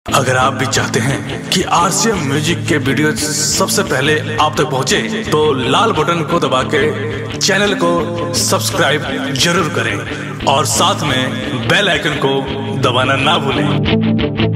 अगर आप भी चाहते हैं कि आरसीएम म्यूजिक के वीडियो सबसे पहले आप तक पहुंचे, तो लाल बटन को दबा के चैनल को सब्सक्राइब जरूर करें और साथ में बेल आइकन को दबाना ना भूलें।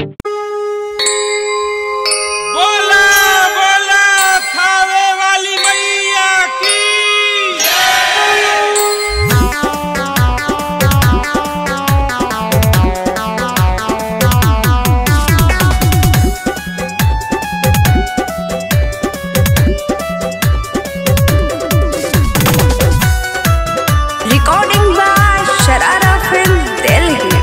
Recording by Sharara Film Delhi।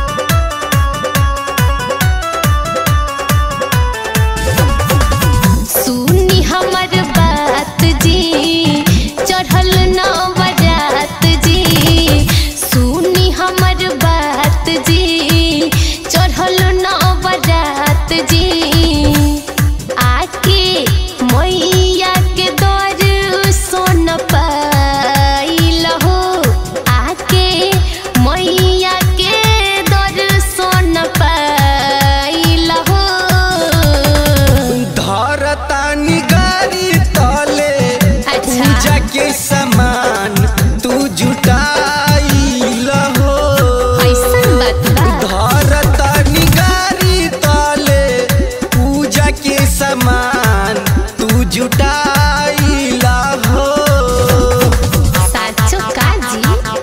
सुनी हमर बात जी, चढ़ल नवरात जी। सुनी हमर बात जी, चढ़ल नवरात जी। आके मैया के दर्शन पाइल हो, आके मैया के दर्शन पाइल हो। धरतानी गाड़ी तले पूजा के सामान तू जुटाइल हो। ऐसन बात बा। धरतानी गाड़ी तले पूजा के सामान तू जुटाइल हो। साचो काजी।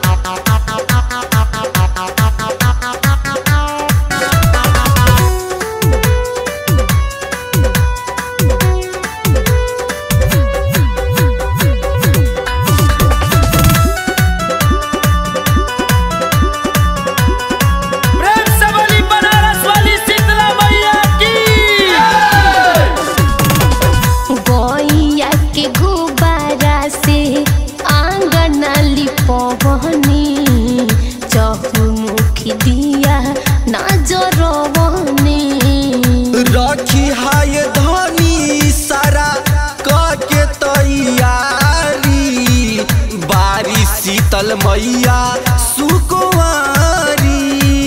गैया के गुब्बारा से आंगन लिपवनी, चहुमुखी दिया नजरवनी। रखी हाय धनी सारा के तैयारी, बारिश शीतल मैया सुकुमारी।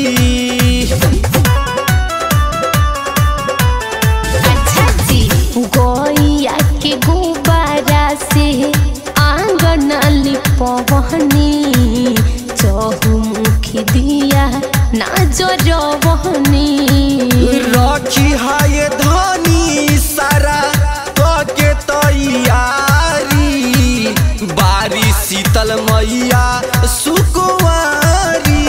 अच्छा जी। गैया के गुब्बारा से आंगन लिपवनी, चहुमुखी दिया नजरवनी। रखी हाय धनी सारा के तैयारी, बारिश शीतल मैया सुकुमारी।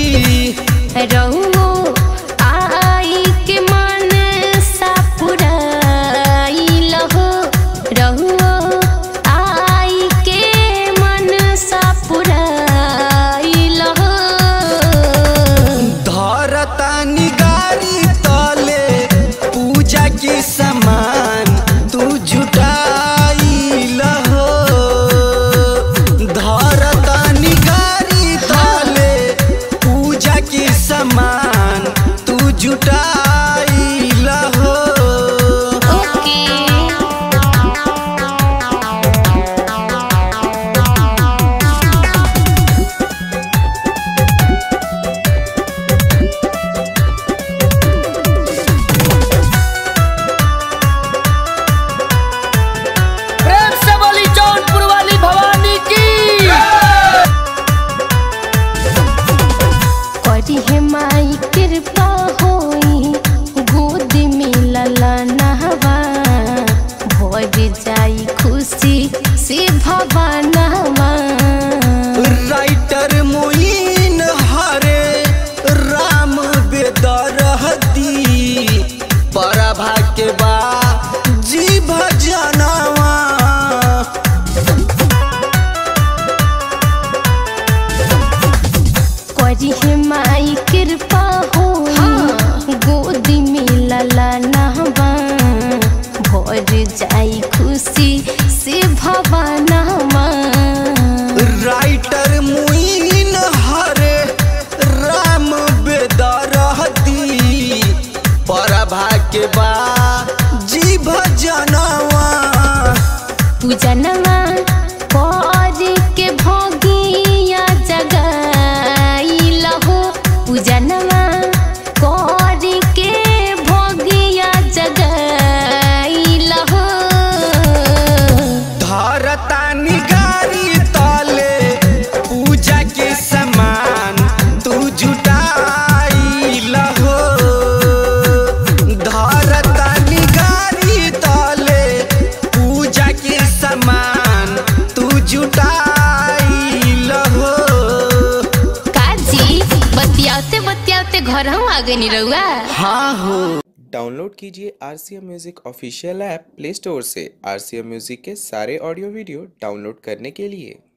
रहुओ आई के मन सा पुराइल हो, रहुओ आई के मन सा पुराइल हो। धरतानी गाड़ी तले पूजा के सामान तू जुटाइल हो। धरतानी गाड़ी तले पूजा के सामान तू जुटाइल हो। ओके। प्रेम से बोली जौनपुर वाली भवानी की। करी है माई कृपा होई, गोद में ललनवा भर जाई खुशी से भवनवा। राइटर मोइन हरे राम बेदरहती, परभा के बा जी भजनवा। करी है माई कृपा होई, गोद में ललनवा भर जाई खुशी से भवनवा। राइटर मुइन हरे राम बेदरहती, परभा के बा जी भजनवा। पूजनवा करी के भोगिया जगाइल हो, पूजनवा करी के गाँव आ गई रउआ। हाँ हो। डाउनलोड कीजिए RCM music official app play store से। RCM म्यूजिक के सारे ऑडियो वीडियो डाउनलोड करने के लिए।